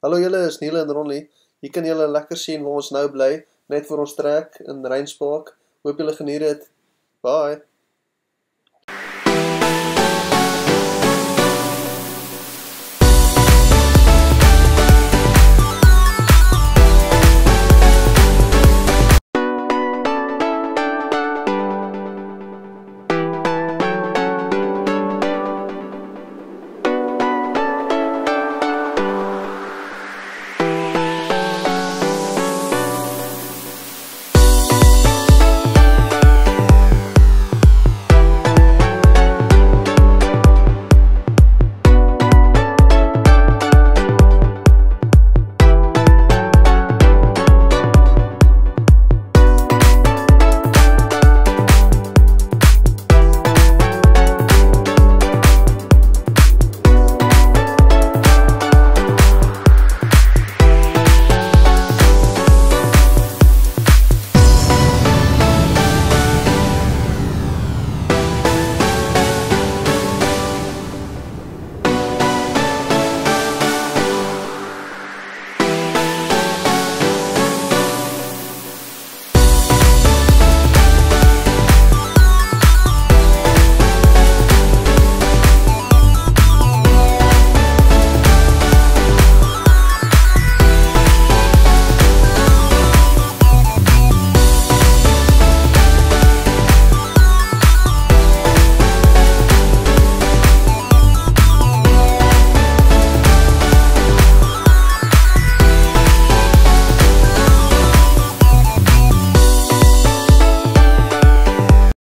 Hallo julle, is Niele en Ronnie. Hier kan julle lekker sien waar ons nou bly, net voor ons trek in Reinspark. Hoop julle geniet dit. Bye.